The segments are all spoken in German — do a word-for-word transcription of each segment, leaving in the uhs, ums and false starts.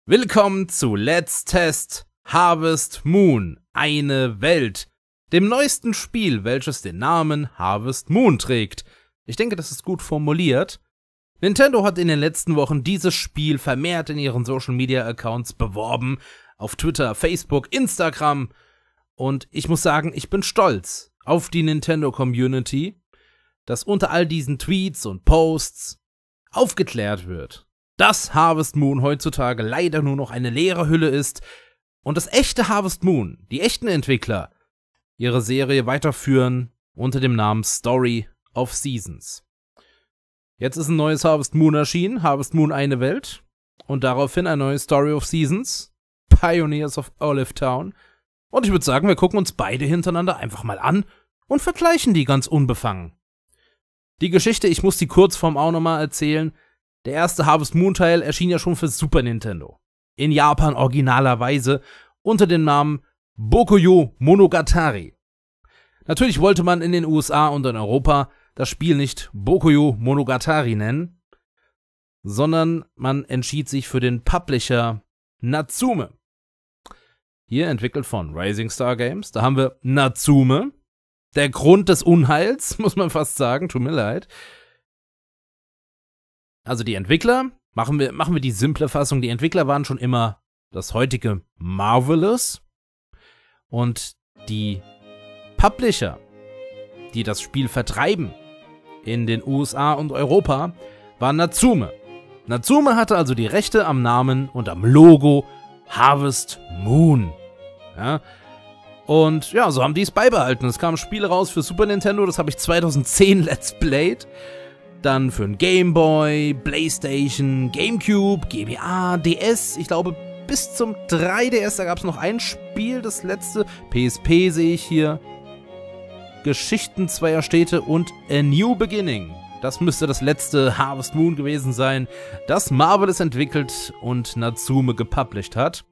Willkommen zu Let's Test Harvest Moon, eine Welt, dem neuesten Spiel, welches den Namen Harvest Moon trägt. Ich denke, das ist gut formuliert. Nintendo hat in den letzten Wochen dieses Spiel vermehrt in ihren Social Media Accounts beworben, auf Twitter, Facebook, Instagram. Und ich muss sagen, ich bin stolz auf die Nintendo Community, dass unter all diesen Tweets und Posts aufgeklärt wird, dass Harvest Moon heutzutage leider nur noch eine leere Hülle ist und das echte Harvest Moon, die echten Entwickler, ihre Serie weiterführen unter dem Namen Story of Seasons. Jetzt ist ein neues Harvest Moon erschienen, Harvest Moon eine Welt, und daraufhin ein neues Story of Seasons, Pioneers of Olive Town. Und ich würde sagen, wir gucken uns beide hintereinander einfach mal an und vergleichen die ganz unbefangen. Die Geschichte, ich muss die Kurzform auch nochmal erzählen. Der erste Harvest Moon Teil erschien ja schon für Super Nintendo. In Japan originalerweise unter dem Namen Bokuyo Monogatari. Natürlich wollte man in den U S A und in Europa das Spiel nicht Bokuyo Monogatari nennen, sondern man entschied sich für den Publisher Natsume. Hier entwickelt von Rising Star Games. Da haben wir Natsume. Der Grund des Unheils, muss man fast sagen, tut mir leid. Also die Entwickler, machen wir, machen wir die simple Fassung, die Entwickler waren schon immer das heutige Marvelous. Und die Publisher, die das Spiel vertreiben in den U S A und Europa, waren Natsume. Natsume hatte also die Rechte am Namen und am Logo Harvest Moon. Ja. Und ja, so haben die es beibehalten. Es kam ein Spiel raus für Super Nintendo, das habe ich zweitausendzehn Let's Played. Dann für ein Game Boy, PlayStation, Gamecube, G B A, D S. Ich glaube, bis zum drei D S, da gab es noch ein Spiel, das letzte. P S P sehe ich hier. Geschichten zweier Städte und A New Beginning. Das müsste das letzte Harvest Moon gewesen sein, das Marvelous entwickelt und Natsume gepublished hat.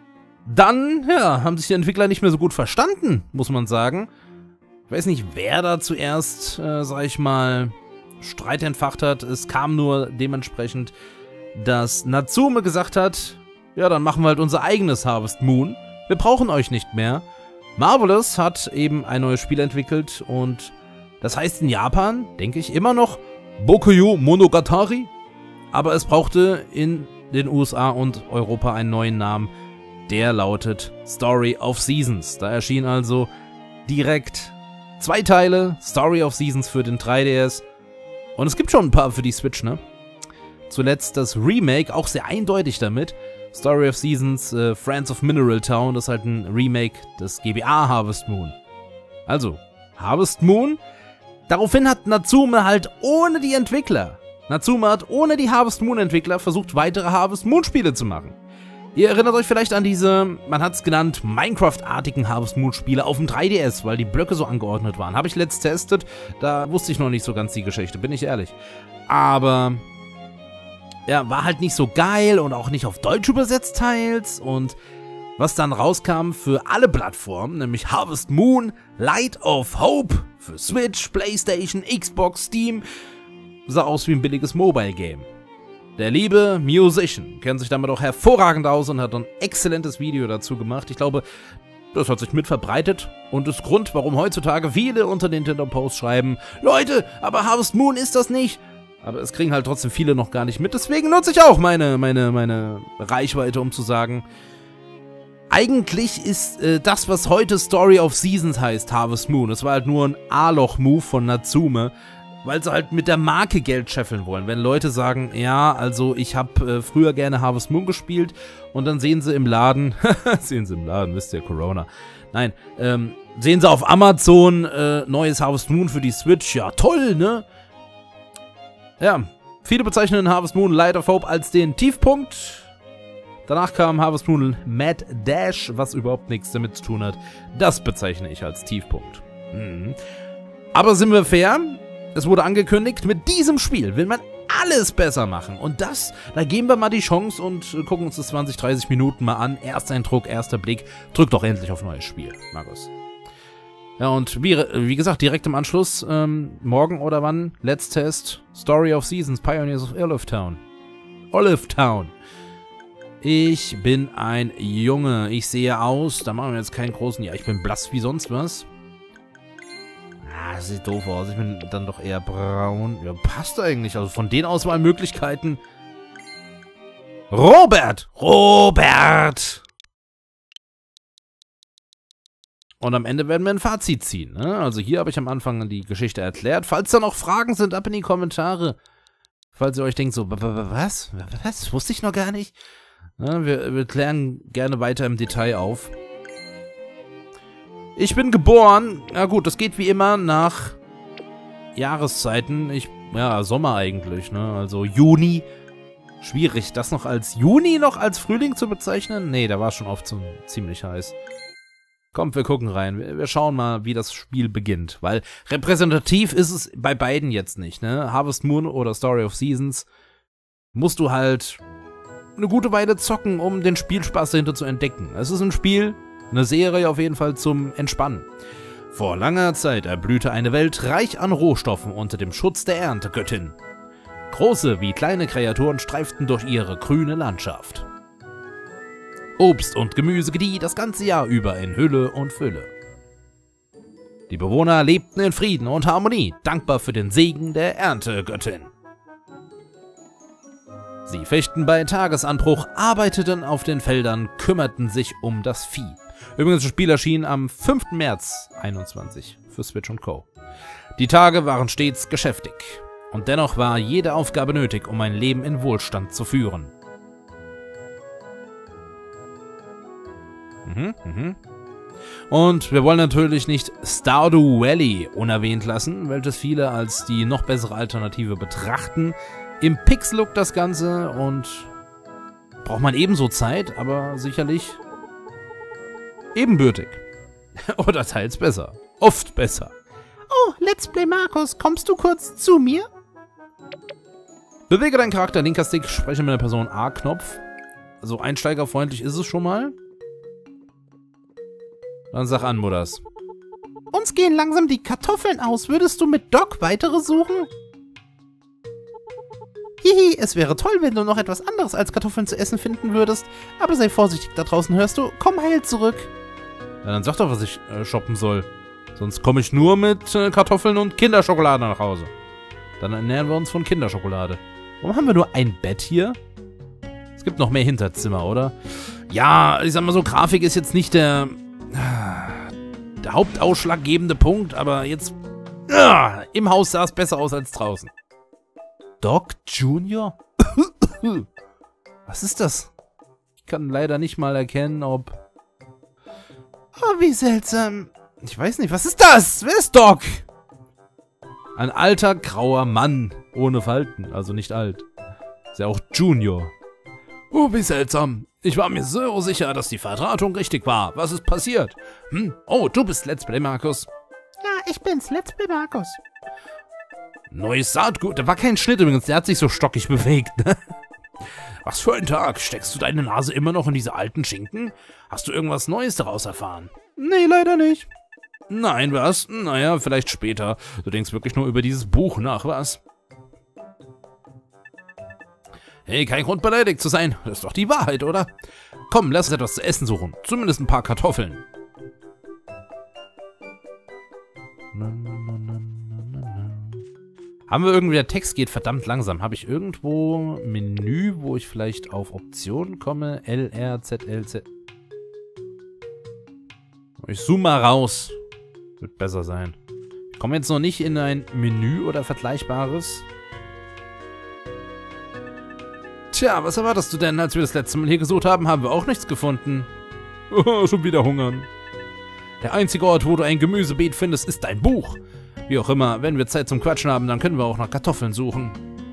Dann, ja, haben sich die Entwickler nicht mehr so gut verstanden, muss man sagen. Ich weiß nicht, wer da zuerst, äh, sag ich mal, Streit entfacht hat. Es kam nur dementsprechend, dass Natsume gesagt hat, ja, dann machen wir halt unser eigenes Harvest Moon. Wir brauchen euch nicht mehr. Marvelous hat eben ein neues Spiel entwickelt und das heißt in Japan, denke ich, immer noch Bokuyo Monogatari. Aber es brauchte in den U S A und Europa einen neuen Namen. Der lautet Story of Seasons. Da erschien also direkt zwei Teile, Story of Seasons für den drei D S. Und es gibt schon ein paar für die Switch, ne? Zuletzt das Remake, auch sehr eindeutig damit. Story of Seasons, äh, Friends of Mineral Town, das ist halt ein Remake des G B A Harvest Moon. Also, Harvest Moon. Daraufhin hat Natsume halt ohne die Entwickler, Natsume hat ohne die Harvest Moon Entwickler versucht, weitere Harvest Moon Spiele zu machen. Ihr erinnert euch vielleicht an diese, man hat es genannt, Minecraft-artigen Harvest Moon Spiele auf dem drei D S, weil die Blöcke so angeordnet waren. Habe ich letzt testet, da wusste ich noch nicht so ganz die Geschichte, bin ich ehrlich. Aber, ja, war halt nicht so geil und auch nicht auf Deutsch übersetzt teils. Und was dann rauskam für alle Plattformen, nämlich Harvest Moon, Light of Hope für Switch, PlayStation, Xbox, Steam, sah aus wie ein billiges Mobile-Game. Der liebe Musician kennt sich damit auch hervorragend aus und hat ein exzellentes Video dazu gemacht. Ich glaube, das hat sich mit verbreitet und ist Grund, warum heutzutage viele unter Nintendo-Posts schreiben, Leute, aber Harvest Moon ist das nicht. Aber es kriegen halt trotzdem viele noch gar nicht mit. Deswegen nutze ich auch meine, meine, meine Reichweite, um zu sagen, eigentlich ist äh, das, was heute Story of Seasons heißt, Harvest Moon. Es war halt nur ein A-Loch-Move von Natsume, weil sie halt mit der Marke Geld scheffeln wollen. Wenn Leute sagen, ja, also ich habe äh, früher gerne Harvest Moon gespielt und dann sehen sie im Laden, sehen sie im Laden, wisst ihr, Corona. Nein, ähm, sehen sie auf Amazon äh, neues Harvest Moon für die Switch. Ja, toll, ne? Ja, viele bezeichnen Harvest Moon Light of Hope als den Tiefpunkt. Danach kam Harvest Moon Mad Dash, was überhaupt nichts damit zu tun hat. Das bezeichne ich als Tiefpunkt. Mhm. Aber sind wir fair? Es wurde angekündigt, mit diesem Spiel will man alles besser machen. Und das, da geben wir mal die Chance und gucken uns das zwanzig, dreißig Minuten mal an. Ersteindruck, erster Blick. Drückt doch endlich auf neues Spiel, Markus. Ja, und wie, wie gesagt, direkt im Anschluss, ähm, morgen oder wann, Let's Test Story of Seasons, Pioneers of Olive Town. Olive Town. Ich bin ein Junge. Ich sehe aus. Da machen wir jetzt keinen großen... Ja, ich bin blass wie sonst was. Ah, das sieht doof aus. Ich bin dann doch eher braun. Ja, passt eigentlich. Also von den Auswahlmöglichkeiten... Robert! Robert! Und am Ende werden wir ein Fazit ziehen. Ne? Also hier habe ich am Anfang die Geschichte erklärt. Falls da noch Fragen sind, ab in die Kommentare. Falls ihr euch denkt so, was? Was? Wusste ich noch gar nicht. Ja, wir, wir klären gerne weiter im Detail auf. Ich bin geboren. Na gut, das geht wie immer nach Jahreszeiten. Ich, ja, Sommer eigentlich, ne? Also Juni. Schwierig, das noch als Juni noch als Frühling zu bezeichnen? Nee, da war es schon oft so ziemlich heiß. Kommt, wir gucken rein. Wir, wir schauen mal, wie das Spiel beginnt. Weil repräsentativ ist es bei beiden jetzt nicht, ne? Harvest Moon oder Story of Seasons musst du halt eine gute Weile zocken, um den Spielspaß dahinter zu entdecken. Es ist ein Spiel, eine Serie auf jeden Fall zum Entspannen. Vor langer Zeit erblühte eine Welt reich an Rohstoffen unter dem Schutz der Erntegöttin. Große wie kleine Kreaturen streiften durch ihre grüne Landschaft. Obst und Gemüse gedieh das ganze Jahr über in Hülle und Fülle. Die Bewohner lebten in Frieden und Harmonie, dankbar für den Segen der Erntegöttin. Sie fischten bei Tagesanbruch, arbeiteten auf den Feldern, kümmerten sich um das Vieh. Übrigens, das Spiel erschien am fünften März einundzwanzig für Switch und Co. Die Tage waren stets geschäftig. Und dennoch war jede Aufgabe nötig, um ein Leben in Wohlstand zu führen. Mhm, mhm. Und wir wollen natürlich nicht Stardew Valley unerwähnt lassen, welches viele als die noch bessere Alternative betrachten. Im Pixel-Look das Ganze und braucht man ebenso Zeit, aber sicherlich ebenbürtig. Oder teils besser. Oft besser. Oh, Let's Play Markus, kommst du kurz zu mir? Bewege deinen Charakter, linker Stick, spreche mit der Person A-Knopf. Also einsteigerfreundlich ist es schon mal. Dann sag an, Mutters. Uns gehen langsam die Kartoffeln aus. Würdest du mit Doc weitere suchen? Hihi, es wäre toll, wenn du noch etwas anderes als Kartoffeln zu essen finden würdest. Aber sei vorsichtig, da draußen hörst du. Komm heil zurück. Ja, dann sag doch, was ich äh, shoppen soll. Sonst komme ich nur mit äh, Kartoffeln und Kinderschokolade nach Hause. Dann ernähren wir uns von Kinderschokolade. Warum haben wir nur ein Bett hier? Es gibt noch mehr Hinterzimmer, oder? Ja, ich sag mal so, Grafik ist jetzt nicht der... der hauptausschlaggebende Punkt, aber jetzt uh, im Haus sah es besser aus als draußen. Doc Junior? Was ist das? Ich kann leider nicht mal erkennen, ob... Oh, wie seltsam. Ich weiß nicht, was ist das? Wer ist Doc? Ein alter, grauer Mann. Ohne Falten, also nicht alt. Ist ja auch Junior. Oh, wie seltsam. Ich war mir so sicher, dass die Verdrahtung richtig war. Was ist passiert? Hm? Oh, du bist Let's Play Markus. Ja, ich bin's, Let's Play Markus. Neues Saatgut. Da war kein Schnitt übrigens, der hat sich so stockig bewegt, ne? Was für ein Tag. Steckst du deine Nase immer noch in diese alten Schinken? Hast du irgendwas Neues daraus erfahren? Nee, leider nicht. Nein, was? Naja, vielleicht später. Du denkst wirklich nur über dieses Buch nach, was? Hey, kein Grund beleidigt zu sein. Das ist doch die Wahrheit, oder? Komm, lass uns etwas zu essen suchen. Zumindest ein paar Kartoffeln. Haben wir irgendwie, der Text geht verdammt langsam. Habe ich irgendwo ein Menü, wo ich vielleicht auf Optionen komme? L, R, Z, L, Z. Ich zoome mal raus. Wird besser sein. Ich komme jetzt noch nicht in ein Menü oder Vergleichbares. Tja, was erwartest du denn? Als wir das letzte Mal hier gesucht haben, haben wir auch nichts gefunden. Oh, schon wieder hungern. Der einzige Ort, wo du ein Gemüsebeet findest, ist dein Buch. Wie auch immer, wenn wir Zeit zum Quatschen haben, dann können wir auch nach Kartoffeln suchen.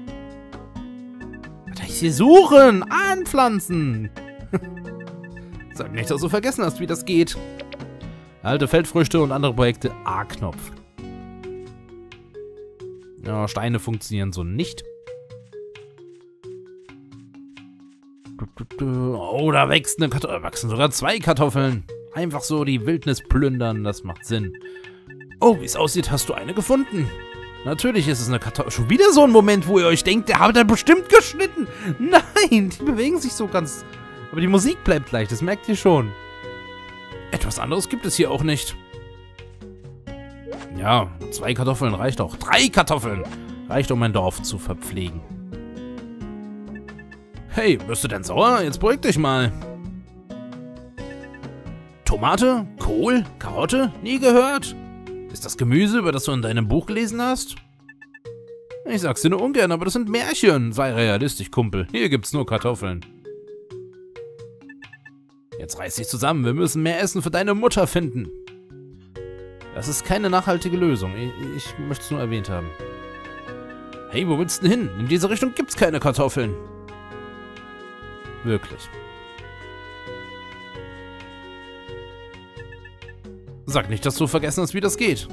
Was heißt hier suchen? Anpflanzen. Sag nicht, dass du vergessen hast, wie das geht. Alte Feldfrüchte und andere Projekte A-Knopf. Ja, Steine funktionieren so nicht. Oh, da wächst eine Kartoffel. Wachsen sogar zwei Kartoffeln. Einfach so die Wildnis plündern, das macht Sinn. Oh, wie es aussieht, hast du eine gefunden. Natürlich ist es eine Kartoffel. Schon wieder so ein Moment, wo ihr euch denkt, der hat da bestimmt geschnitten. Nein, die bewegen sich so ganz Aber die Musik bleibt gleich, das merkt ihr schon. Etwas anderes gibt es hier auch nicht. Ja, zwei Kartoffeln reicht auch. Drei Kartoffeln reicht, um ein Dorf zu verpflegen. Hey, bist du denn sauer? Jetzt beruhig dich mal. Tomate? Kohl? Karotte? Nie gehört? Ist das Gemüse, über das du in deinem Buch gelesen hast? Ich sag's dir nur ungern, aber das sind Märchen. Sei realistisch, Kumpel. Hier gibt's nur Kartoffeln. Jetzt reiß dich zusammen. Wir müssen mehr Essen für deine Mutter finden. Das ist keine nachhaltige Lösung. Ich, ich möchte es nur erwähnt haben. Hey, wo willst du denn hin? In diese Richtung gibt's keine Kartoffeln. Wirklich. Sag nicht, dass du vergessen hast, wie das geht.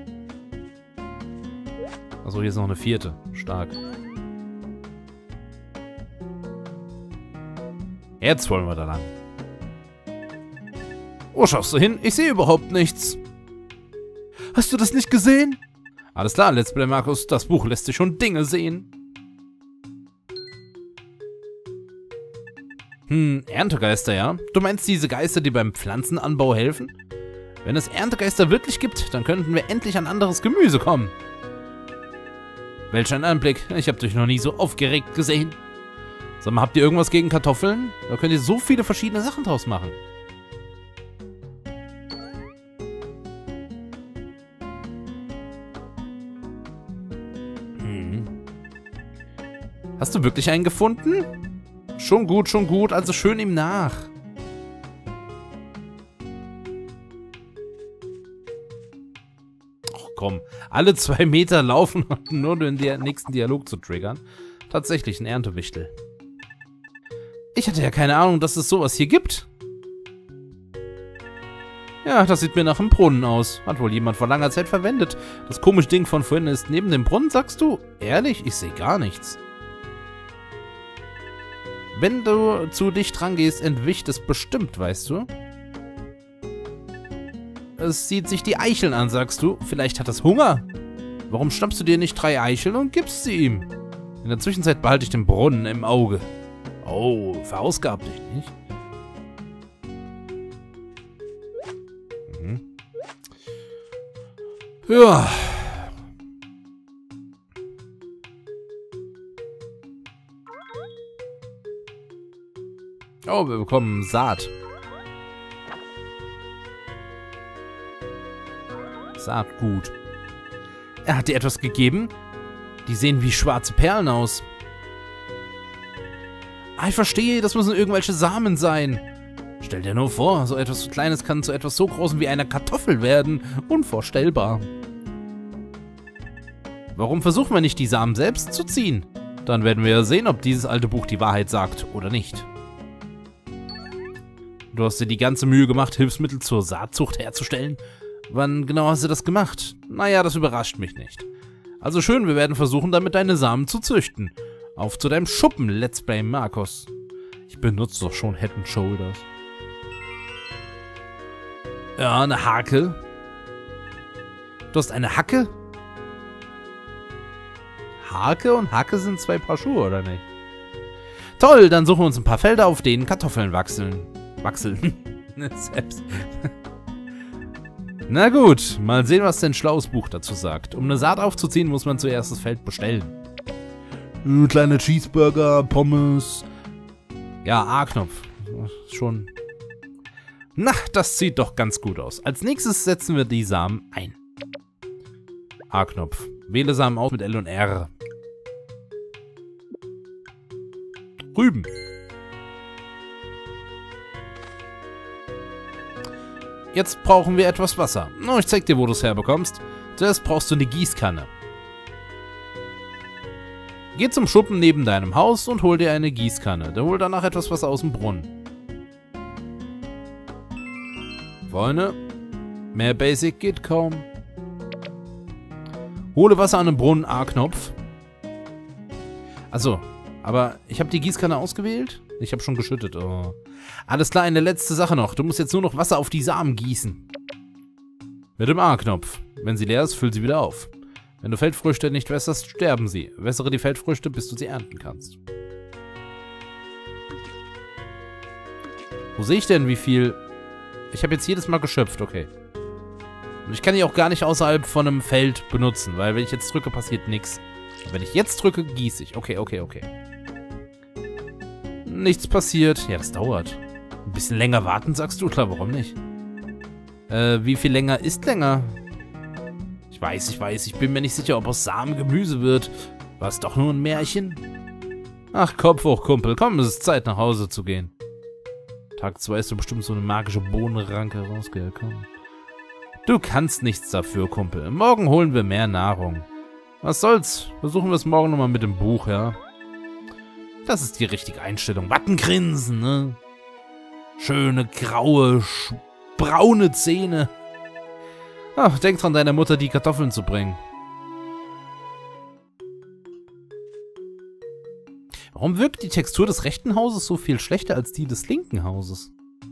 Achso, hier ist noch eine vierte. Stark. Jetzt wollen wir da lang. Wo schaust du hin? Ich sehe überhaupt nichts. Hast du das nicht gesehen? Alles klar, Let's Play Markus. Das Buch lässt sich schon Dinge sehen. Hm, Erntegeister, ja? Du meinst diese Geister, die beim Pflanzenanbau helfen? Wenn es Erntegeister wirklich gibt, dann könnten wir endlich an anderes Gemüse kommen. Welch ein Anblick. Ich habe dich noch nie so aufgeregt gesehen. Sag mal, habt ihr irgendwas gegen Kartoffeln? Da könnt ihr so viele verschiedene Sachen draus machen. Hm. Hast du wirklich einen gefunden? Schon gut, schon gut. Also schön ihm nach. Komm, alle zwei Meter laufen, nur um den nächsten Dialog zu triggern. Tatsächlich ein Erntewichtel. Ich hatte ja keine Ahnung, dass es sowas hier gibt. Ja, das sieht mir nach einem Brunnen aus. Hat wohl jemand vor langer Zeit verwendet. Das komische Ding von vorhin ist neben dem Brunnen, sagst du? Ehrlich? Ich sehe gar nichts. Wenn du zu dicht rangehst, entwischt es bestimmt, weißt du? Es sieht sich die Eicheln an, sagst du. Vielleicht hat es Hunger. Warum schnappst du dir nicht drei Eicheln und gibst sie ihm? In der Zwischenzeit behalte ich den Brunnen im Auge. Oh, verausgab dich nicht. Mhm. Ja. Oh, wir bekommen Saat. Saatgut. Er hat dir etwas gegeben? Die sehen wie schwarze Perlen aus. Ah, ich verstehe, das müssen irgendwelche Samen sein. Stell dir nur vor, so etwas so Kleines kann zu etwas so Großem wie einer Kartoffel werden. Unvorstellbar. Warum versuchen wir nicht, die Samen selbst zu ziehen? Dann werden wir ja sehen, ob dieses alte Buch die Wahrheit sagt oder nicht. Du hast dir die ganze Mühe gemacht, Hilfsmittel zur Saatzucht herzustellen. Wann genau hast du das gemacht? Naja, das überrascht mich nicht. Also schön, wir werden versuchen, damit deine Samen zu züchten. Auf zu deinem Schuppen, Let's Play Markus. Ich benutze doch schon Head and Shoulders. Ja, eine Hake. Du hast eine Hacke? Hake und Hacke sind zwei Paar Schuhe, oder nicht? Toll, dann suchen wir uns ein paar Felder, auf denen Kartoffeln wachseln. Wachseln. Selbst. Na gut, mal sehen, was dein schlaues Buch dazu sagt. Um eine Saat aufzuziehen, muss man zuerst das Feld bestellen. Äh, kleine Cheeseburger, Pommes. Ja, A-Knopf. Schon. Na, das sieht doch ganz gut aus. Als nächstes setzen wir die Samen ein. A-Knopf. Wähle Samen aus mit L und R. Rüben. Jetzt brauchen wir etwas Wasser. Oh, ich zeig dir, wo du es herbekommst. Zuerst brauchst du eine Gießkanne. Geh zum Schuppen neben deinem Haus und hol dir eine Gießkanne. Dann hol danach etwas Wasser aus dem Brunnen. Freunde, mehr Basic geht kaum. Hole Wasser an einem Brunnen, A-Knopf. Achso, aber ich habe die Gießkanne ausgewählt. Ich habe schon geschüttet. Oh. Alles klar, eine letzte Sache noch. Du musst jetzt nur noch Wasser auf die Samen gießen. Mit dem A-Knopf. Wenn sie leer ist, füll sie wieder auf. Wenn du Feldfrüchte nicht wässerst, sterben sie. Wässere die Feldfrüchte, bis du sie ernten kannst. Wo sehe ich denn, wie viel... Ich habe jetzt jedes Mal geschöpft, okay. Und ich kann die auch gar nicht außerhalb von einem Feld benutzen, weil wenn ich jetzt drücke, passiert nichts. Und wenn ich jetzt drücke, gieße ich. Okay, okay, okay. Nichts passiert. Ja, das dauert. Ein bisschen länger warten, sagst du? Klar, warum nicht? Äh, wie viel länger ist länger? Ich weiß, ich weiß. Ich bin mir nicht sicher, ob aus Samen Gemüse wird. War es doch nur ein Märchen? Ach, Kopf hoch, Kumpel. Komm, es ist Zeit, nach Hause zu gehen. Tag zwei ist du bestimmt so eine magische Bohnenranke rausgekommen. Du kannst nichts dafür, Kumpel. Morgen holen wir mehr Nahrung. Was soll's? Versuchen wir es morgen nochmal mit dem Buch, ja? Das ist die richtige Einstellung. Wattengrinsen, ne? Schöne, graue, braune Zähne. Ach, denk dran, deiner Mutter die Kartoffeln zu bringen. Warum wirkt die Textur des rechten Hauses so viel schlechter als die des linken Hauses?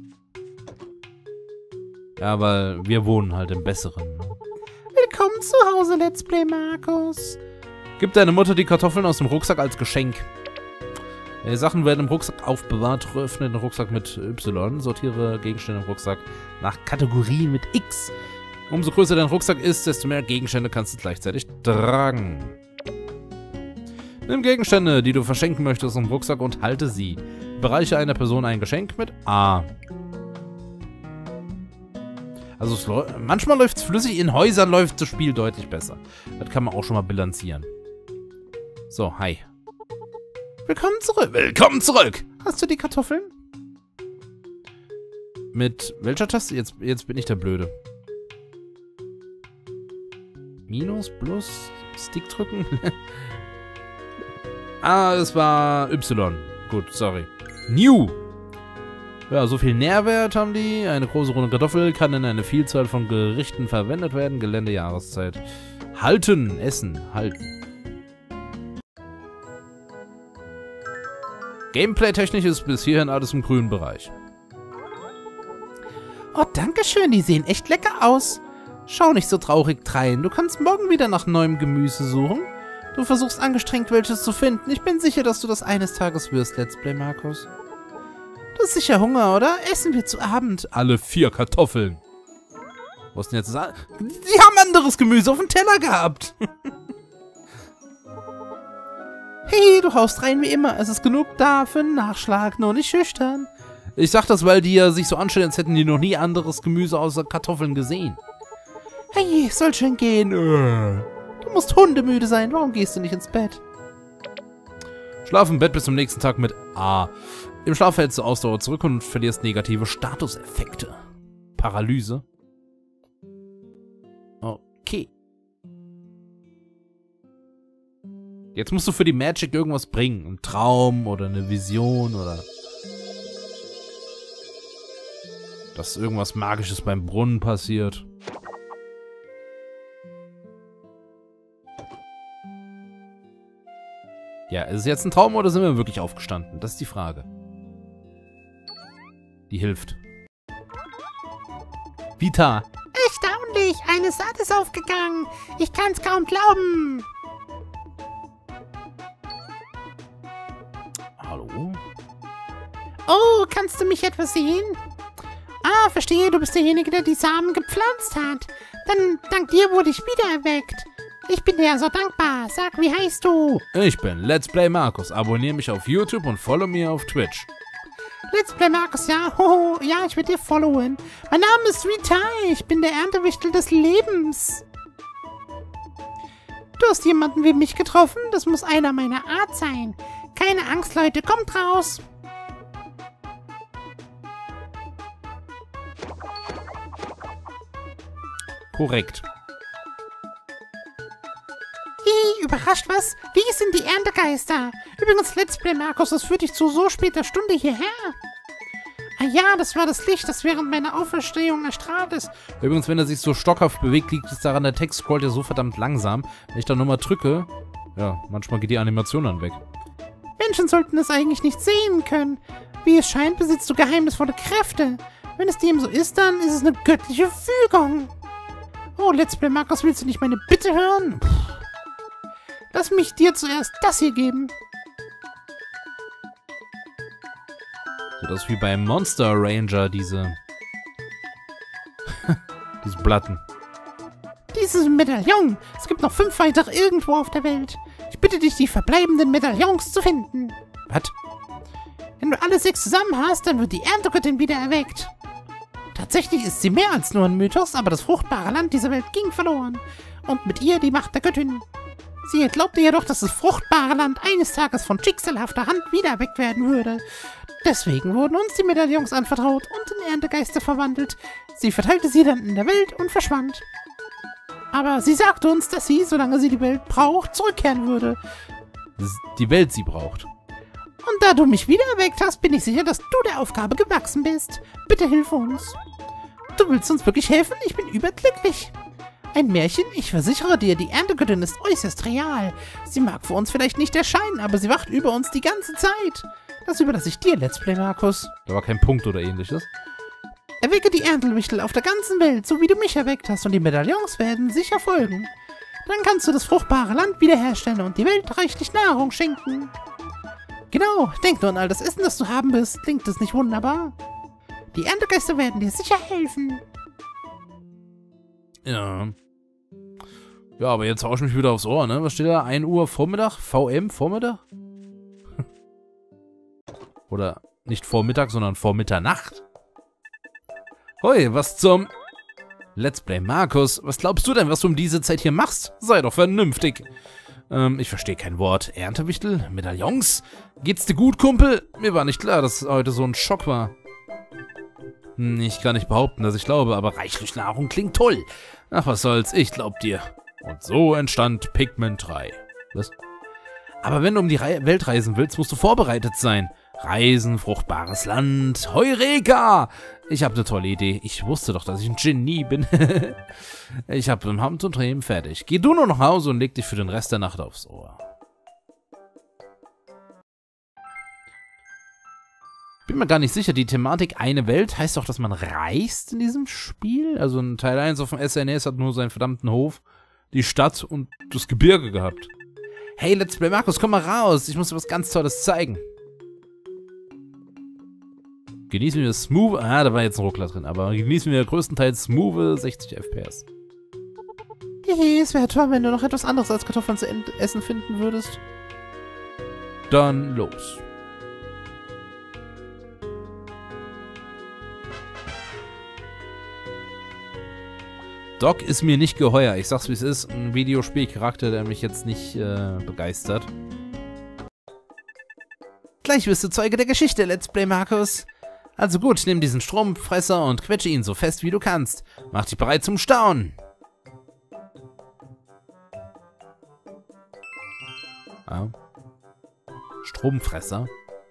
Ja, weil wir wohnen halt im Besseren. Ne? Willkommen zu Hause, Let's Play Markus. Gib deine Mutter die Kartoffeln aus dem Rucksack als Geschenk. Die Sachen werden im Rucksack aufbewahrt. Öffne den Rucksack mit Y. Sortiere Gegenstände im Rucksack nach Kategorien mit X. Umso größer dein Rucksack ist, desto mehr Gegenstände kannst du gleichzeitig tragen. Nimm Gegenstände, die du verschenken möchtest, im Rucksack und halte sie. Bereiche einer Person ein Geschenk mit A. Also es läu- manchmal läuft es flüssig, in Häusern läuft das Spiel deutlich besser. Das kann man auch schon mal bilanzieren. So, hi. Willkommen zurück. Willkommen zurück! Hast du die Kartoffeln? Mit welcher Taste? Jetzt, jetzt bin ich der Blöde. Minus, plus, Stick drücken? Ah, es war Y. Gut, sorry. New! Ja, so viel Nährwert haben die. Eine große runde Kartoffel kann in eine Vielzahl von Gerichten verwendet werden. Gelände, Jahreszeit. Halten, essen, halten. Gameplay-technisch ist bis hierhin alles im grünen Bereich. Oh, danke schön. Die sehen echt lecker aus. Schau nicht so traurig drein. Du kannst morgen wieder nach neuem Gemüse suchen. Du versuchst angestrengt, welches zu finden. Ich bin sicher, dass du das eines Tages wirst, Let's Play Markus. Du hast sicher Hunger, oder? Essen wir zu Abend. Alle vier Kartoffeln. Was denn jetzt? Die haben anderes Gemüse auf dem Teller gehabt. Hey, du haust rein wie immer. Es ist genug da für einen Nachschlag, nur nicht schüchtern. Ich sag das, weil die ja sich so anstellen, als hätten die noch nie anderes Gemüse außer Kartoffeln gesehen. Hey, soll schon gehen. Du musst hundemüde sein. Warum gehst du nicht ins Bett? Schlaf im Bett bis zum nächsten Tag mit A. Im Schlaf hältst du Ausdauer zurück und verlierst negative Statuseffekte. Paralyse. Okay. Jetzt musst du für die Magic irgendwas bringen. Ein Traum oder eine Vision oder... dass irgendwas Magisches beim Brunnen passiert. Ja, ist es jetzt ein Traum oder sind wir wirklich aufgestanden? Das ist die Frage. Die hilft. Vita. Erstaunlich, eine Saat ist aufgegangen. Ich kann's kaum glauben. Hallo? Oh, kannst du mich etwas sehen? Ah, verstehe, du bist derjenige, der die Samen gepflanzt hat. Dann, dank dir wurde ich wieder erweckt. Ich bin dir so dankbar. Sag, wie heißt du? Ich bin Let's Play Markus. Abonniere mich auf YouTube und follow mir auf Twitch. Let's Play Markus, ja. Hoho, ja, ich werde dir followen. Mein Name ist Rita. Ich bin der Erntewichtel des Lebens. Du hast jemanden wie mich getroffen? Das muss einer meiner Art sein. Keine Angst, Leute. Kommt raus. Korrekt. Hi, überrascht was? Wie sind die Erntegeister? Übrigens, Let's Play Markus, das führt dich zu so später Stunde hierher. Ah ja, das war das Licht, das während meiner Auferstehung erstrahlt ist. Übrigens, wenn er sich so stockhaft bewegt, liegt es daran, der Text scrollt ja so verdammt langsam. Wenn ich da nochmal drücke, ja, manchmal geht die Animation dann weg. Menschen sollten es eigentlich nicht sehen können. Wie es scheint, besitzt du geheimnisvolle Kräfte. Wenn es dem so ist, dann ist es eine göttliche Fügung. Oh, Let's Play Markus, willst du nicht meine Bitte hören? Puh. Lass mich dir zuerst das hier geben. Sieht Das ist wie beim Monster Ranger, diese... diese Platten. Dieses Medaillon. Es gibt noch fünf weitere irgendwo auf der Welt. Ich bitte dich, die verbleibenden Medaillons zu finden. Was? Wenn du alle sechs zusammen hast, dann wird die Erntegöttin wieder erweckt. Tatsächlich ist sie mehr als nur ein Mythos, aber das fruchtbare Land dieser Welt ging verloren. Und mit ihr die Macht der Göttin. Sie glaubte jedoch, dass das fruchtbare Land eines Tages von schicksalhafter Hand wieder erweckt werden würde. Deswegen wurden uns die Medaillons anvertraut und in Erntegeister verwandelt. Sie verteilte sie dann in der Welt und verschwand. Aber sie sagte uns, dass sie, solange sie die Welt braucht, zurückkehren würde. Die Welt sie braucht. Und da du mich wieder erweckt hast, bin ich sicher, dass du der Aufgabe gewachsen bist. Bitte hilf uns. Du willst uns wirklich helfen? Ich bin überglücklich. Ein Märchen? Ich versichere dir, die Erntegöttin ist äußerst real. Sie mag für uns vielleicht nicht erscheinen, aber sie wacht über uns die ganze Zeit. Das überlasse ich dir, Let's Play Markus. Da war kein Punkt oder ähnliches. Erwecke die Erntewichtel auf der ganzen Welt, so wie du mich erweckt hast, und die Medaillons werden sicher folgen. Dann kannst du das fruchtbare Land wiederherstellen und die Welt reichlich Nahrung schenken. Genau, denk nur an all das Essen, das du haben wirst. Klingt das nicht wunderbar? Die Erntegeister werden dir sicher helfen. Ja. Ja, aber jetzt hau ich mich wieder aufs Ohr, ne? Was steht da? ein Uhr Vormittag? V M Vormittag? Oder nicht Vormittag, sondern Vormitternacht? Hoi, was zum... Let's Play Markus, was glaubst du denn, was du um diese Zeit hier machst? Sei doch vernünftig. Ähm, ich verstehe kein Wort. Erntewichtel? Medaillons? Geht's dir gut, Kumpel? Mir war nicht klar, dass heute so ein Schock war. Hm, ich kann nicht behaupten, dass ich glaube, aber reichlich Nahrung klingt toll. Ach, was soll's, ich glaub dir. Und so entstand Pikmin drei. Was? Aber wenn du um die Re- Welt reisen willst, musst du vorbereitet sein. Reisen, fruchtbares Land, Heureka! Ich habe eine tolle Idee. Ich wusste doch, dass ich ein Genie bin. Ich habe ein Hauptunternehmen fertig. Geh du nur nach Hause und leg dich für den Rest der Nacht aufs Ohr. Bin mir gar nicht sicher, die Thematik eine Welt heißt doch, dass man reist in diesem Spiel? Also in Teil eins auf dem S N E S hat nur seinen verdammten Hof, die Stadt und das Gebirge gehabt. Hey, Let's Play Markus, komm mal raus. Ich muss dir was ganz Tolles zeigen. Genießen wir smooth... Ah, da war jetzt ein Ruckler drin. Aber genießen wir größtenteils smooth sechzig F P S. Hehe, es wäre toll, wenn du noch etwas anderes als Kartoffeln zu essen finden würdest. Dann los. Doc ist mir nicht geheuer. Ich sag's wie es ist. Ein Videospielcharakter, der mich jetzt nicht äh, begeistert. Gleich wirst du Zeuge der Geschichte, Let's Play Markus. Also gut, nimm diesen Stromfresser und quetsche ihn so fest wie du kannst. Mach dich bereit zum Staunen. Ah. Stromfresser.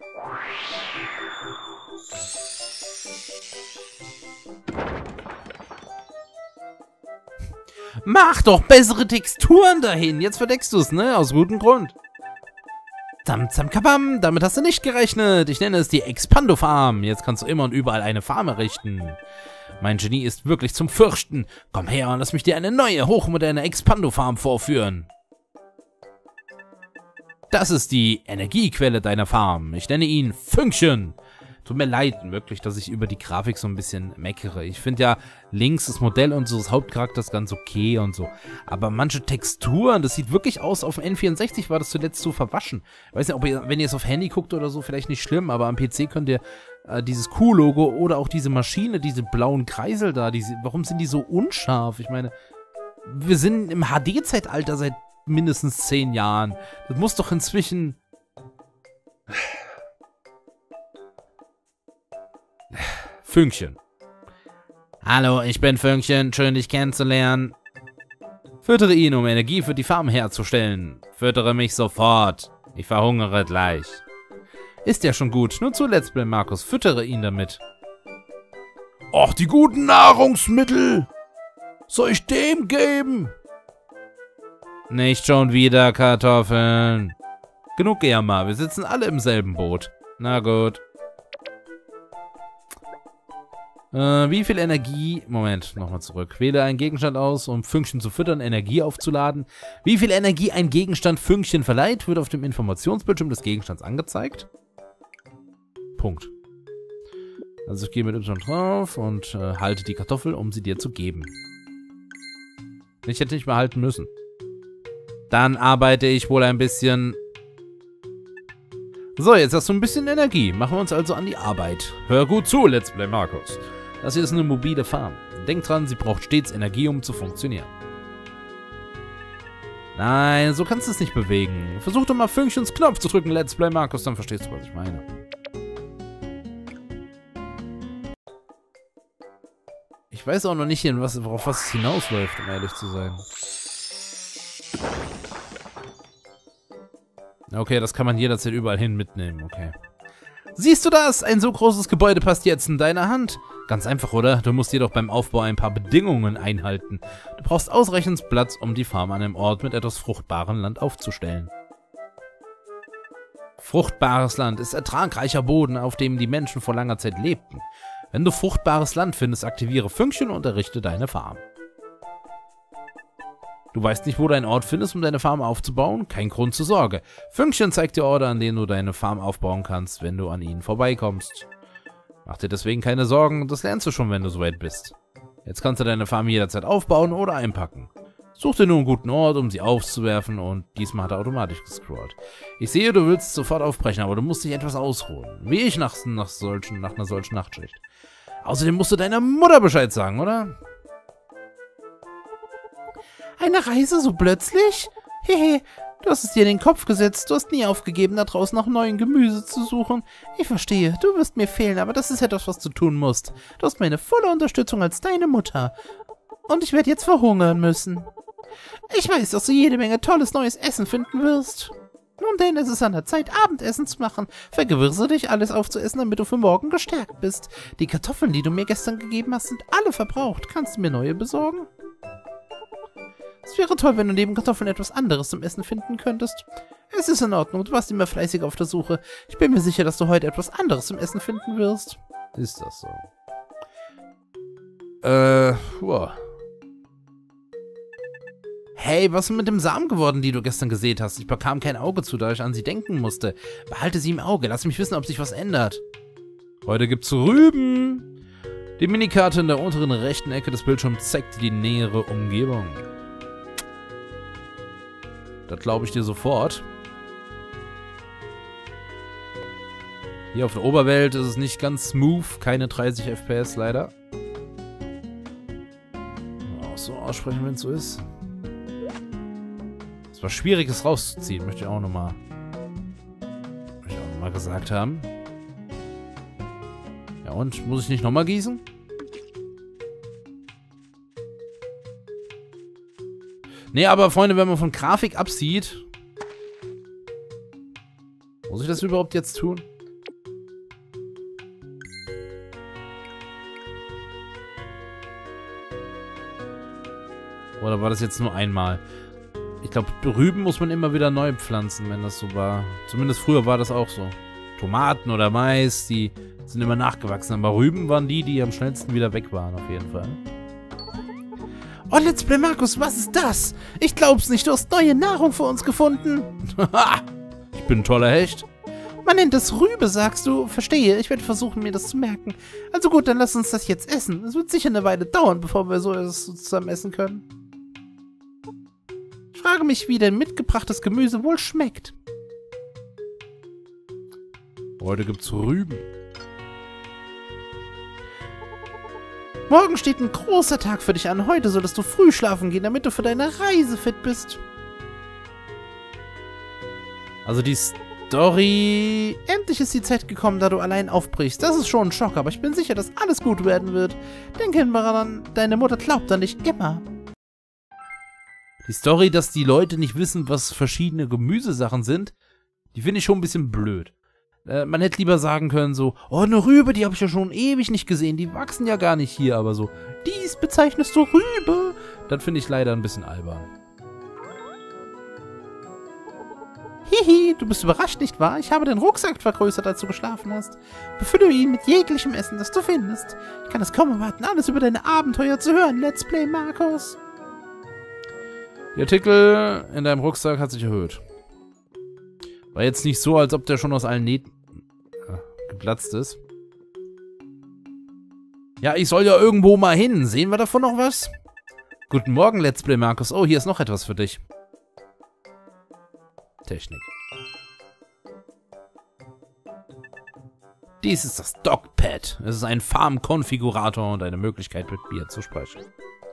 Mach doch bessere Texturen dahin. Jetzt verdeckst du es, ne? Aus gutem Grund. Zam, zam, kabam. Damit hast du nicht gerechnet. Ich nenne es die Expando Farm. Jetzt kannst du immer und überall eine Farm errichten. Mein Genie ist wirklich zum Fürchten. Komm her und lass mich dir eine neue, hochmoderne Expando Farm vorführen. Das ist die Energiequelle deiner Farm. Ich nenne ihn Fünkchen. Tut mir leid, wirklich, dass ich über die Grafik so ein bisschen meckere. Ich finde ja links das Modell und so das Hauptcharakter ist ganz okay und so. Aber manche Texturen, das sieht wirklich aus, auf dem N vierundsechzig war das zuletzt so verwaschen. Ich weiß nicht, ob ihr, wenn ihr es auf Handy guckt oder so, vielleicht nicht schlimm, aber am P C könnt ihr äh, dieses Q-Logo oder auch diese Maschine, diese blauen Kreisel da, diese, warum sind die so unscharf? Ich meine, wir sind im H D-Zeitalter seit mindestens zehn Jahren. Das muss doch inzwischen... Fünkchen. Hallo, ich bin Fünkchen. Schön, dich kennenzulernen. Füttere ihn, um Energie für die Farm herzustellen. Füttere mich sofort. Ich verhungere gleich. Ist ja schon gut. Nur zu Let's Play, Markus. Füttere ihn damit. Och, die guten Nahrungsmittel. Soll ich dem geben? Nicht schon wieder Kartoffeln. Genug Gejammer. Wir sitzen alle im selben Boot. Na gut. Äh, wie viel Energie... Moment, nochmal zurück. Wähle einen Gegenstand aus, um Fünkchen zu füttern, Energie aufzuladen. Wie viel Energie ein Gegenstand Fünkchen verleiht, wird auf dem Informationsbildschirm des Gegenstands angezeigt. Punkt. Also ich gehe mit Y drauf und äh, halte die Kartoffel, um sie dir zu geben. Ich hätte nicht mehr halten müssen. Dann arbeite ich wohl ein bisschen. So, jetzt hast du ein bisschen Energie. Machen wir uns also an die Arbeit. Hör gut zu, Let's Play Markus. Das hier ist eine mobile Farm. Denk dran, sie braucht stets Energie, um zu funktionieren. Nein, so kannst du es nicht bewegen. Versuch doch mal Fünkchens Knopf zu drücken, Let's Play Markus, dann verstehst du, was ich meine. Ich weiß auch noch nicht, was, worauf was es hinausläuft, um ehrlich zu sein. Okay, das kann man jederzeit überall hin mitnehmen, okay. Siehst du das? Ein so großes Gebäude passt jetzt in deine Hand. Ganz einfach, oder? Du musst jedoch beim Aufbau ein paar Bedingungen einhalten. Du brauchst ausreichend Platz, um die Farm an einem Ort mit etwas fruchtbarem Land aufzustellen. Fruchtbares Land ist ertragreicher Boden, auf dem die Menschen vor langer Zeit lebten. Wenn du fruchtbares Land findest, aktiviere Fünkchen und errichte deine Farm. Du weißt nicht, wo du einen Ort findest, um deine Farm aufzubauen? Kein Grund zur Sorge. Fünkchen zeigt dir Orte, an denen du deine Farm aufbauen kannst, wenn du an ihnen vorbeikommst. Mach dir deswegen keine Sorgen, das lernst du schon, wenn du soweit bist. Jetzt kannst du deine Farm jederzeit aufbauen oder einpacken. Such dir nur einen guten Ort, um sie aufzuwerfen, und diesmal hat er automatisch gescrollt. Ich sehe, du willst sofort aufbrechen, aber du musst dich etwas ausruhen. Wie ich nach, nach, solchen, nach einer solchen Nachtschicht. Außerdem musst du deiner Mutter Bescheid sagen, oder? Eine Reise so plötzlich? Hehe, du hast es dir in den Kopf gesetzt. Du hast nie aufgegeben, da draußen nach neuen Gemüse zu suchen. Ich verstehe, du wirst mir fehlen, aber das ist etwas, was du tun musst. Du hast meine volle Unterstützung als deine Mutter. Und ich werde jetzt verhungern müssen. Ich weiß, dass du jede Menge tolles neues Essen finden wirst. Nun denn, es ist an der Zeit, Abendessen zu machen. Vergewirre dich, alles aufzuessen, damit du für morgen gestärkt bist. Die Kartoffeln, die du mir gestern gegeben hast, sind alle verbraucht. Kannst du mir neue besorgen? Es wäre toll, wenn du neben Kartoffeln etwas anderes zum Essen finden könntest. Es ist in Ordnung, du warst immer fleißig auf der Suche. Ich bin mir sicher, dass du heute etwas anderes zum Essen finden wirst. Ist das so? Äh, wow. Hey, was ist mit dem Samen geworden, die du gestern gesät hast? Ich bekam kein Auge zu, da ich an sie denken musste. Behalte sie im Auge, lass mich wissen, ob sich was ändert. Heute gibt's Rüben. Die Minikarte in der unteren rechten Ecke des Bildschirms zeigt die nähere Umgebung. Das glaube ich dir sofort. Hier auf der Oberwelt ist es nicht ganz smooth, keine dreißig F P S leider. Auch so aussprechen, wenn es so ist. Es war schwierig, es rauszuziehen, möchte ich auch nochmal möchte ich auch noch mal gesagt haben. Ja, und muss ich nicht nochmal gießen? Nee, aber Freunde, wenn man von Grafik absieht, muss ich das überhaupt jetzt tun? Oder war das jetzt nur einmal? Ich glaube, Rüben muss man immer wieder neu pflanzen, wenn das so war. Zumindest früher war das auch so. Tomaten oder Mais, die sind immer nachgewachsen. Aber Rüben waren die, die am schnellsten wieder weg waren, auf jeden Fall. Oh, Let's Play Markus, was ist das? Ich glaub's nicht, du hast neue Nahrung für uns gefunden. Ich bin ein toller Hecht. Man nennt es Rübe, sagst du? Verstehe, ich werde versuchen, mir das zu merken. Also gut, dann lass uns das jetzt essen. Es wird sicher eine Weile dauern, bevor wir so etwas zusammen essen können. Ich frage mich, wie dein mitgebrachtes Gemüse wohl schmeckt. Heute gibt's Rüben. Morgen steht ein großer Tag für dich an. Heute solltest du früh schlafen gehen, damit du für deine Reise fit bist. Also die Story... Endlich ist die Zeit gekommen, da du allein aufbrichst. Das ist schon ein Schock, aber ich bin sicher, dass alles gut werden wird. Denke immer daran, deine Mutter glaubt an dich immer. Die Story, dass die Leute nicht wissen, was verschiedene Gemüsesachen sind, die finde ich schon ein bisschen blöd. Äh, man hätte lieber sagen können so, oh, eine Rübe, die habe ich ja schon ewig nicht gesehen, die wachsen ja gar nicht hier, aber so, dies bezeichnest du Rübe. Das finde ich leider ein bisschen albern. Hihi, du bist überrascht, nicht wahr? Ich habe den Rucksack vergrößert, als du geschlafen hast. Befülle ihn mit jeglichem Essen, das du findest. Ich kann es kaum erwarten, alles über deine Abenteuer zu hören. Let's Play Markus. Der Artikel in deinem Rucksack hat sich erhöht. War jetzt nicht so, als ob der schon aus allen Nähten äh, geplatzt ist. Ja, ich soll ja irgendwo mal hin. Sehen wir davon noch was? Guten Morgen, Let's Play Markus. Oh, hier ist noch etwas für dich. Technik. Dies ist das Dockpad. Es ist ein Farm-Konfigurator und eine Möglichkeit, mit Bier zu sprechen.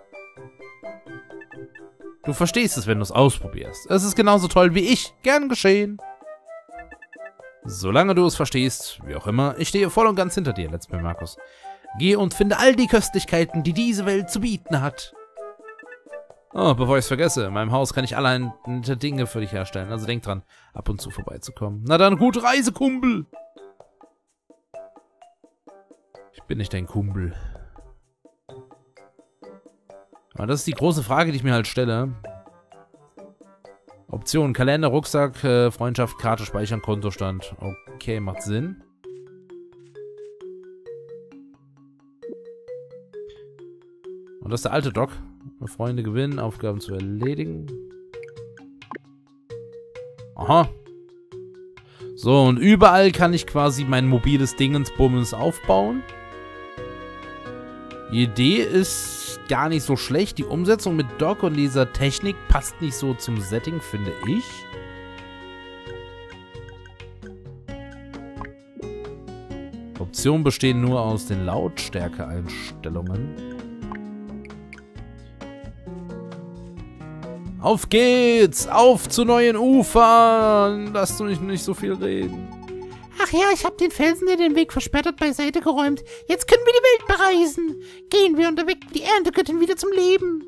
Du verstehst es, wenn du es ausprobierst. Es ist genauso toll wie ich. Gern geschehen. Solange du es verstehst, wie auch immer, ich stehe voll und ganz hinter dir, Let's Play Markus. Geh und finde all die Köstlichkeiten, die diese Welt zu bieten hat. Oh, bevor ich es vergesse, in meinem Haus kann ich allein nette Dinge für dich herstellen. Also denk dran, ab und zu vorbeizukommen. Na dann, gute Reise, Kumpel! Ich bin nicht dein Kumpel. Aber das ist die große Frage, die ich mir halt stelle. Option, Kalender, Rucksack, äh, Freundschaft, Karte, Speichern, Kontostand. Okay, macht Sinn. Und das ist der alte Doc. Freunde gewinnen, Aufgaben zu erledigen. Aha. So, und überall kann ich quasi mein mobiles Dingensbummens aufbauen. Die Idee ist gar nicht so schlecht. Die Umsetzung mit Doc und dieser Technik passt nicht so zum Setting, finde ich. Optionen bestehen nur aus den Lautstärke-Einstellungen. Auf geht's! Auf zu neuen Ufern! Lass du nicht, nicht so viel reden. Ach ja, ich hab den Felsen, der den Weg versperrt hat, beiseite geräumt. Jetzt können wir die Welt bereisen. Gehen wir und erwecken die Erntegöttin wieder zum Leben.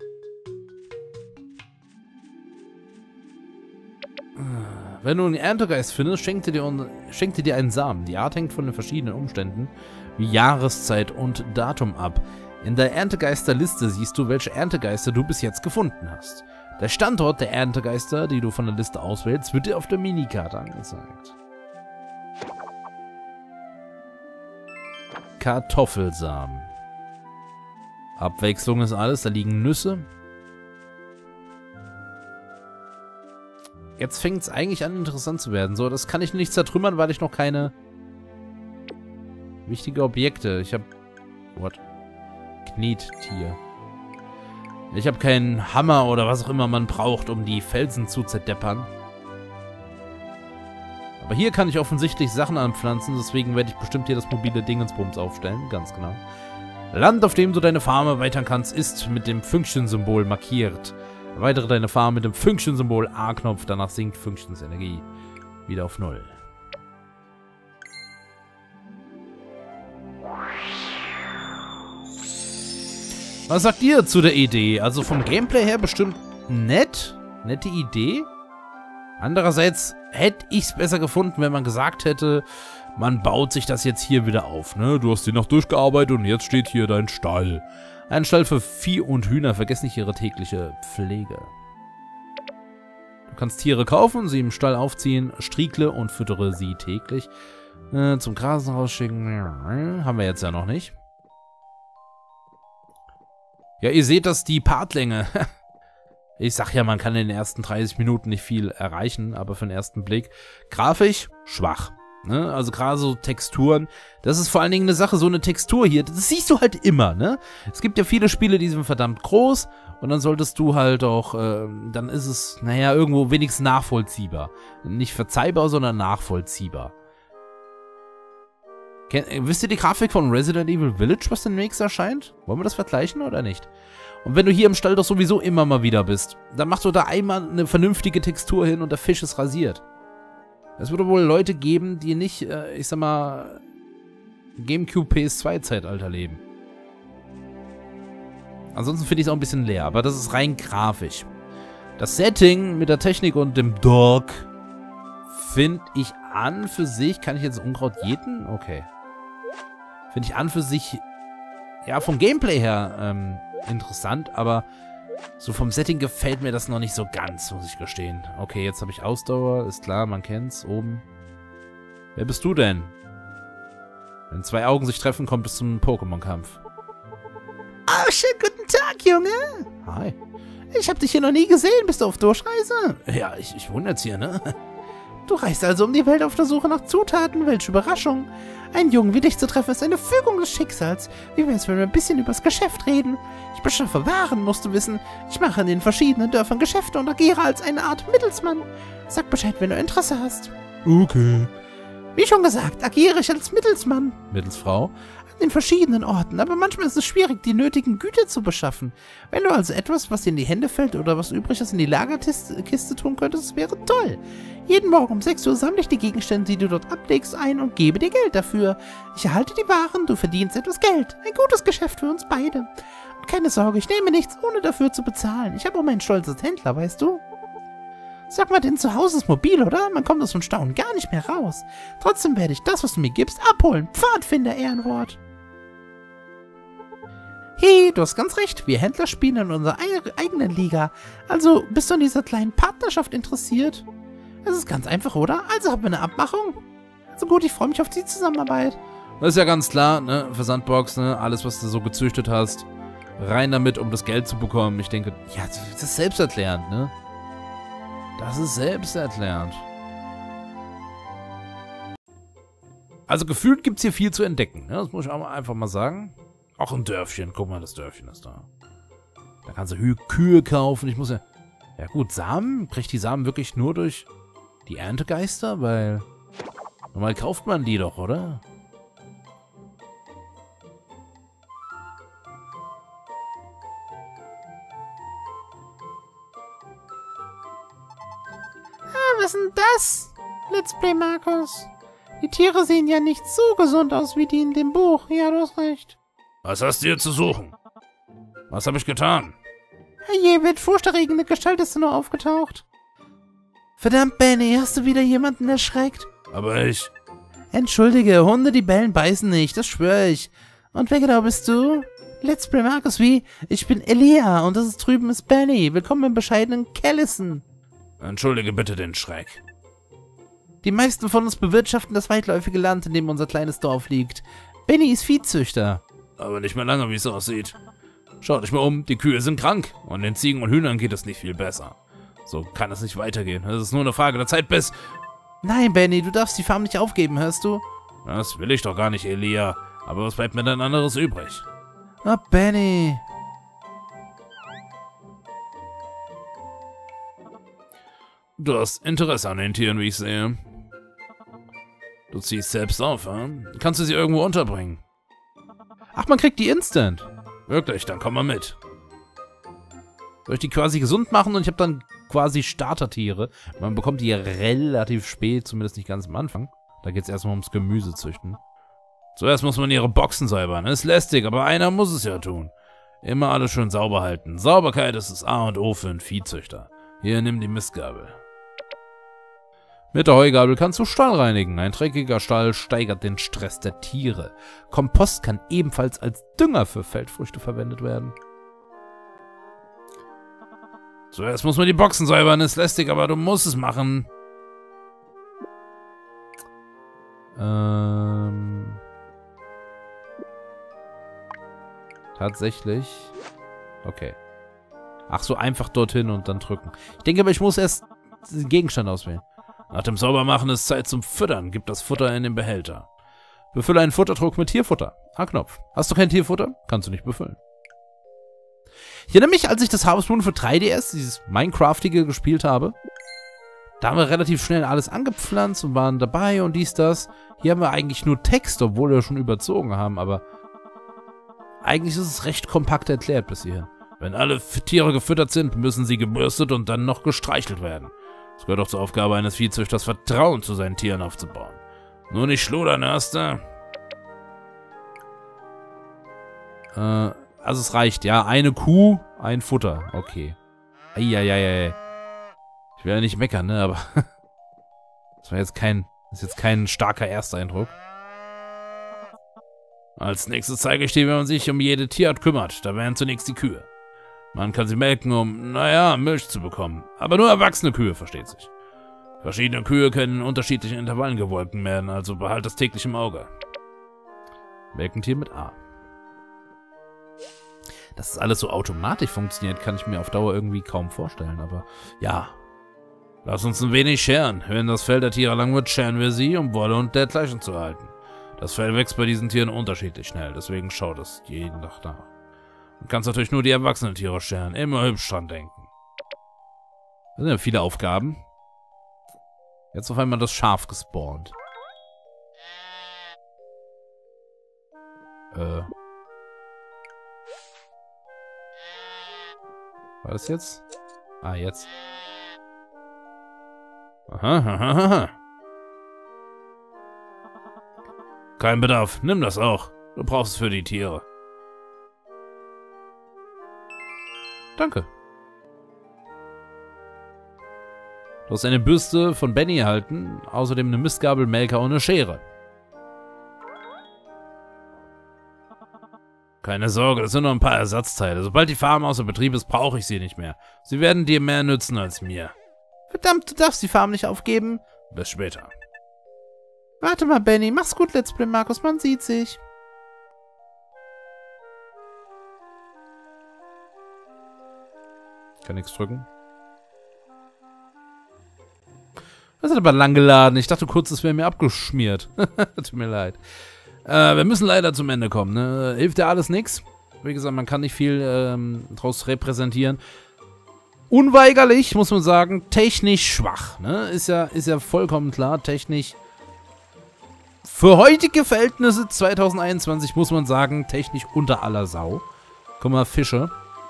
Wenn du einen Erntegeist findest, schenkt er dir, schenkt er dir einen Samen. Die Art hängt von den verschiedenen Umständen, wie Jahreszeit und Datum ab. In der Erntegeisterliste siehst du, welche Erntegeister du bis jetzt gefunden hast. Der Standort der Erntegeister, die du von der Liste auswählst, wird dir auf der Minikarte angezeigt. Kartoffelsamen. Abwechslung ist alles, da liegen Nüsse. Jetzt fängt es eigentlich an, interessant zu werden. So, das kann ich nicht zertrümmern, weil ich noch keine wichtige Objekte. Ich habe... What? Knettier. Ich habe keinen Hammer oder was auch immer man braucht, um die Felsen zu zerdeppern. Aber hier kann ich offensichtlich Sachen anpflanzen, deswegen werde ich bestimmt hier das mobile Dingensbums aufstellen. Ganz genau. Land, auf dem du deine Farm erweitern kannst, ist mit dem Fünkchen-Symbol markiert. Erweitere deine Farm mit dem Fünkchen-Symbol A-Knopf, danach sinkt Fünkchens Energie wieder auf null. Was sagt ihr zu der Idee? Also vom Gameplay her bestimmt nett. Nette Idee. Andererseits hätte ich es besser gefunden, wenn man gesagt hätte, man baut sich das jetzt hier wieder auf, ne? Du hast die Nacht durchgearbeitet und jetzt steht hier dein Stall. Ein Stall für Vieh und Hühner, vergiss nicht ihre tägliche Pflege. Du kannst Tiere kaufen, sie im Stall aufziehen, striekle und füttere sie täglich. Äh, zum Grasen rausschicken, haben wir jetzt ja noch nicht. Ja, ihr seht, dass die Partlänge... Ich sag ja, man kann in den ersten dreißig Minuten nicht viel erreichen, aber für den ersten Blick grafisch schwach. Ne? Also gerade so Texturen, das ist vor allen Dingen eine Sache, so eine Textur hier, das siehst du halt immer, ne? Es gibt ja viele Spiele, die sind verdammt groß und dann solltest du halt auch, äh, dann ist es, naja, irgendwo wenigstens nachvollziehbar. Nicht verzeihbar, sondern nachvollziehbar. Ken, wisst ihr die Grafik von Resident Evil Village, was demnächst erscheint? Wollen wir das vergleichen oder nicht? Und wenn du hier im Stall doch sowieso immer mal wieder bist, dann machst du da einmal eine vernünftige Textur hin und der Fisch ist rasiert. Es würde wohl Leute geben, die nicht, äh, ich sag mal, Gamecube P S zwei Zeitalter leben. Ansonsten finde ich es auch ein bisschen leer, aber das ist rein grafisch. Das Setting mit der Technik und dem Dock finde ich an für sich, kann ich jetzt Unkraut jäten? Okay. Finde ich an für sich, ja, vom Gameplay her, ähm, interessant, aber so vom Setting gefällt mir das noch nicht so ganz, muss ich gestehen. Okay, jetzt habe ich Ausdauer, ist klar, man kennt's, oben. Wer bist du denn? Wenn zwei Augen sich treffen, kommt es zum Pokémon-Kampf. Oh, schönen guten Tag, Junge. Hi. Ich habe dich hier noch nie gesehen. Bist du auf Durchreise? Ja, ich, ich wohne jetzt hier, ne? Du reist also um die Welt auf der Suche nach Zutaten. Welche Überraschung. Einen Jungen wie dich zu treffen, ist eine Fügung des Schicksals. Wie wär's, wenn wir ein bisschen übers Geschäft reden? Ich beschaffe Waren, musst du wissen. Ich mache in den verschiedenen Dörfern Geschäfte und agiere als eine Art Mittelsmann. Sag Bescheid, wenn du Interesse hast. Okay. Wie schon gesagt, agiere ich als Mittelsmann. Mittelsfrau? An den verschiedenen Orten, aber manchmal ist es schwierig, die nötigen Güter zu beschaffen. Wenn du also etwas, was dir in die Hände fällt oder was übrig ist, in die Lagerkiste tun könntest, das wäre toll. Jeden Morgen um sechs Uhr sammle ich die Gegenstände, die du dort ablegst, ein und gebe dir Geld dafür. Ich erhalte die Waren, du verdienst etwas Geld. Ein gutes Geschäft für uns beide. Und keine Sorge, ich nehme nichts, ohne dafür zu bezahlen. Ich habe auch meinen Stolz als Händler, weißt du? Sag mal, denn zu Hause ist mobil, oder? Man kommt aus dem Staunen gar nicht mehr raus. Trotzdem werde ich das, was du mir gibst, abholen. Pfadfinder, Ehrenwort. Hey, du hast ganz recht. Wir Händler spielen in unserer eigenen Liga. Also, bist du an dieser kleinen Partnerschaft interessiert? Es ist ganz einfach, oder? Also haben wir eine Abmachung. Also gut, ich freue mich auf die Zusammenarbeit. Das ist ja ganz klar, ne? Versandbox, ne? Alles, was du so gezüchtet hast. Rein damit, um das Geld zu bekommen. Ich denke, ja, das ist selbsterklärend, ne? Das ist selbsterklärend. Also gefühlt gibt es hier viel zu entdecken. Ne? Das muss ich auch mal einfach mal sagen. Auch ein Dörfchen. Guck mal, das Dörfchen ist da. Da kannst du Hü Kühe kaufen. Ich muss ja... Ja gut, Samen? Kriegt die Samen wirklich nur durch die Erntegeister? Weil... Normal kauft man die doch, oder? Was ist denn das? Let's Play Markus. Die Tiere sehen ja nicht so gesund aus wie die in dem Buch. Ja, du hast recht. Was hast du hier zu suchen? Was habe ich getan? Je, wird furchterregende Gestalt ist nur aufgetaucht. Verdammt, Benny, hast du wieder jemanden erschreckt? Aber ich... Entschuldige, Hunde, die bellen, beißen nicht, das schwöre ich. Und wer genau bist du? Let's Play Markus, wie? Ich bin Elia und das ist drüben ist Benny. Willkommen im bescheidenen Callison. Entschuldige bitte den Schreck. Die meisten von uns bewirtschaften das weitläufige Land, in dem unser kleines Dorf liegt. Benny ist Viehzüchter. Aber nicht mehr lange, wie es aussieht. Schaut euch mal um, die Kühe sind krank und den Ziegen und Hühnern geht es nicht viel besser. So kann es nicht weitergehen. Es ist nur eine Frage der Zeit bis... Nein, Benny, du darfst die Farm nicht aufgeben, hörst du? Das will ich doch gar nicht, Elia. Aber was bleibt mir denn anderes übrig? Oh, Benny. Du hast Interesse an den Tieren, wie ich sehe. Du ziehst selbst auf, hm? Kannst du sie irgendwo unterbringen? Ach, man kriegt die instant. Wirklich, dann komm mal mit. Soll ich die quasi gesund machen und ich habe dann quasi Startertiere. Man bekommt die ja relativ spät, zumindest nicht ganz am Anfang. Da geht es erstmal ums Gemüse züchten. Zuerst muss man ihre Boxen säubern. Ist lästig, aber einer muss es ja tun. Immer alles schön sauber halten. Sauberkeit ist das A und O für einen Viehzüchter. Hier, nimm die Mistgabel. Mit der Heugabel kannst du Stall reinigen. Ein dreckiger Stall steigert den Stress der Tiere. Kompost kann ebenfalls als Dünger für Feldfrüchte verwendet werden. Zuerst muss man die Boxen säubern. Ist lästig, aber du musst es machen. Ähm... Tatsächlich. Okay. Ach so, einfach dorthin und dann drücken. Ich denke aber, ich muss erst den Gegenstand auswählen. Nach dem Saubermachen ist Zeit zum Füttern. Gib das Futter in den Behälter. Befülle einen Futterdruck mit Tierfutter. A-Knopf. Hast du kein Tierfutter? Kannst du nicht befüllen. Ich erinnere mich, als ich das Harvest Moon für drei D S, dieses Minecraftige, gespielt habe. Da haben wir relativ schnell alles angepflanzt und waren dabei und dies, das. Hier haben wir eigentlich nur Text, obwohl wir schon überzogen haben, aber eigentlich ist es recht kompakt erklärt bis hierhin. Wenn alle Tiere gefüttert sind, müssen sie gebürstet und dann noch gestreichelt werden. Es gehört auch zur Aufgabe eines Viehzüchters, Vertrauen zu seinen Tieren aufzubauen. Nur nicht schludern, Erster. Äh, also es reicht, ja. Eine Kuh, ein Futter. Okay. Eieiei. Ich will ja nicht meckern, ne, aber das war jetzt kein, das ist jetzt kein starker Ersteindruck. Als nächstes zeige ich dir, wie man sich um jede Tierart kümmert. Da wären zunächst die Kühe. Man kann sie melken, um, naja, Milch zu bekommen. Aber nur erwachsene Kühe, versteht sich. Verschiedene Kühe können in unterschiedlichen Intervallen gewolken werden, also behalt das täglich im Auge. Melkentier mit A. Dass es alles so automatisch funktioniert, kann ich mir auf Dauer irgendwie kaum vorstellen, aber ja. Lass uns ein wenig scheren. Wenn das Fell der Tiere lang wird, scheren wir sie, um Wolle und dergleichen zu halten. Das Fell wächst bei diesen Tieren unterschiedlich schnell, deswegen schaut es jeden Tag nach. Du kannst natürlich nur die erwachsenen Tiere scheren. Immer hübsch dran denken. Das sind ja viele Aufgaben. Jetzt auf einmal das Schaf gespawnt. Äh. War das jetzt? Ah, jetzt. Aha, aha, aha. Kein Bedarf. Nimm das auch. Du brauchst es für die Tiere. Danke. Du hast eine Bürste von Benny erhalten, außerdem eine Mistgabel, Melker und eine Schere. Keine Sorge, das sind nur ein paar Ersatzteile. Sobald die Farm außer Betrieb ist, brauche ich sie nicht mehr. Sie werden dir mehr nützen als mir. Verdammt, du darfst die Farm nicht aufgeben. Bis später. Warte mal, Benny. Mach's gut, Let's Play Markus. Man sieht sich. Ich kann nichts drücken. Das hat aber lang geladen. Ich dachte kurz, es wäre mir abgeschmiert. Tut mir leid. Äh, wir müssen leider zum Ende kommen. Ne? Hilft ja alles nichts. Wie gesagt, man kann nicht viel ähm, draus repräsentieren. Unweigerlich, muss man sagen, technisch schwach. Ne? Ist ja, ist ja vollkommen klar. Technisch. Für heutige Verhältnisse zweitausendeinundzwanzig muss man sagen, technisch unter aller Sau. Guck mal, Fische.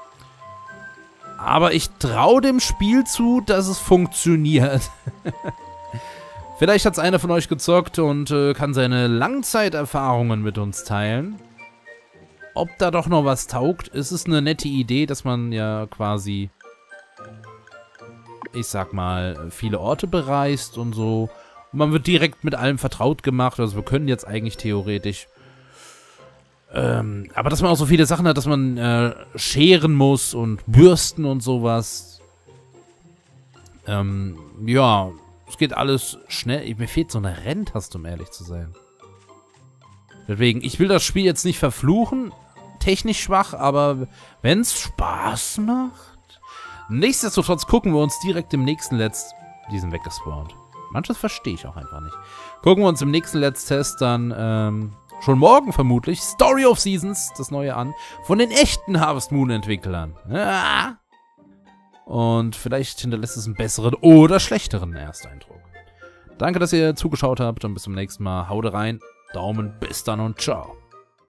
Aber ich traue dem Spiel zu, dass es funktioniert. Vielleicht hat es einer von euch gezockt und äh, kann seine Langzeiterfahrungen mit uns teilen. Ob da doch noch was taugt, ist es eine nette Idee, dass man ja quasi, ich sag mal, viele Orte bereist und so. Und man wird direkt mit allem vertraut gemacht. Also wir können jetzt eigentlich theoretisch... Ähm, aber dass man auch so viele Sachen hat, dass man äh, scheren muss und bürsten und sowas. Ähm, ja, es geht alles schnell. Mir fehlt so eine Renntaste, um ehrlich zu sein. Deswegen, ich will das Spiel jetzt nicht verfluchen. Technisch schwach, aber wenn es Spaß macht. Nichtsdestotrotz gucken wir uns direkt im nächsten Let's... Die sind weggespawnt. Manches verstehe ich auch einfach nicht. Gucken wir uns im nächsten Let's Test dann, ähm... schon morgen vermutlich, Story of Seasons, das neue an, von den echten Harvest Moon Entwicklern. Ja. Und vielleicht hinterlässt es einen besseren oder schlechteren Ersteindruck. Danke, dass ihr zugeschaut habt und bis zum nächsten Mal. Haut rein, Daumen, bis dann und ciao.